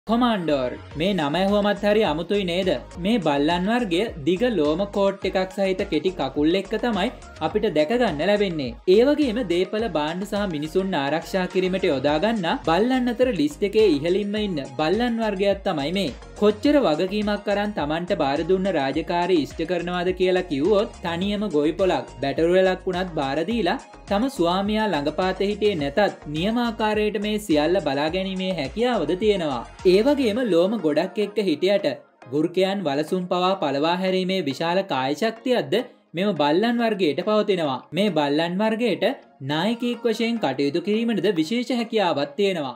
කොමාන්ඩර් මේ නම ඇහුවමත් හරි අමුතුයි නේද? මේ බල්ලන් වර්ගයේ දිග ලෝම කෝට් එකක් සහිත කෙටි කකුල් එක්ක තමයි අපිට දැක ගන්න ලැබෙන්නේ. ඒ වගේම දේපල භාණ්ඩ සහ මිනිසුන් ආරක්ෂා කිරීමට යොදා ගන්නා බල්ලන් අතර ලිස්ට් එකේ ඉහළින්ම ඉන්න බල්ලන් වර්ගයක් තමයි මේ. කොච්චර වගකීමක් අරන් Tamanට බාර දුන්න රාජකාරී ඉෂ්ට කරනවාද කියලා කිව්වොත් තනියම ගොවි පොලක් බැටරුවලක් වුණත් බාර දීලා තම ස්වාමියා ළඟපාතේ හිටියේ නැතත් නියමාකාරයට මේ සියල්ල බලා ගැනීමේ හැකියාවද තියෙනවා. ඒ වගේම ලෝම ගොඩක් එක්ක හිටියට වෘකයන් වලසුන් පවා පළවා හැරීමේ විශාල කාය ශක්තියක්ද මෙම බල්ලන් වර්ගයට පවතිනවා. මේ බල්ලන් වර්ගයට නායකයෙක් වශයෙන් කටයුතු කිරීමටද විශේෂ හැකියාවක් තියෙනවා.